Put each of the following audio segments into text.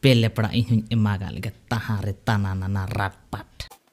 pele pera ing emaga lagi tahare tanana rapat.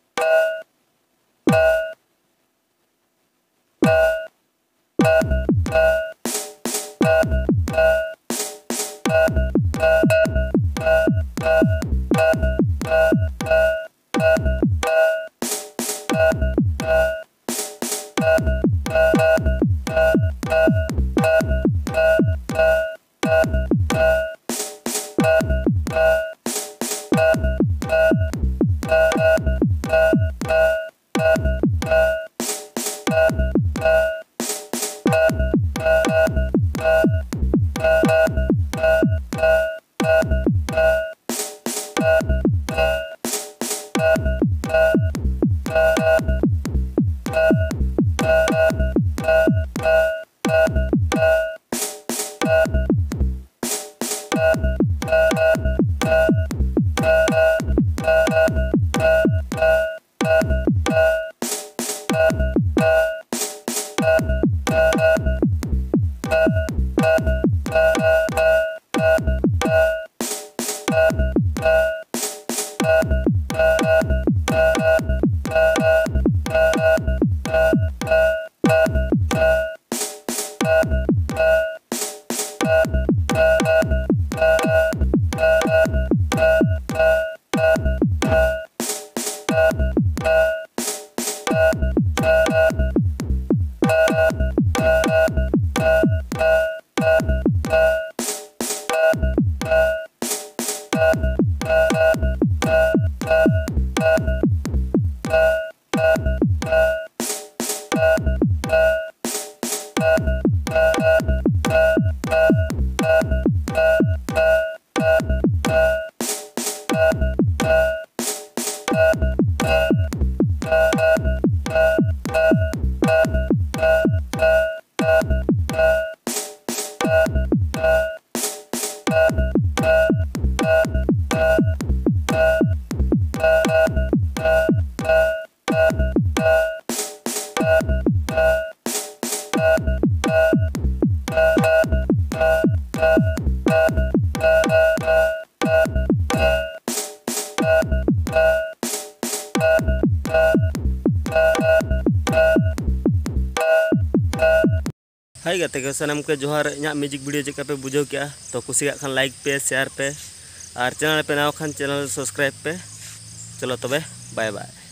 हाय गाते को सनम के जोहार इना म्यूजिक वीडियो चेक पे बुझो क्या तो कुसिया खान लाइक पे शेयर पे और चैनल पे नाव खान चैनल सब्सक्राइब पे चलो तबे बाय बाय।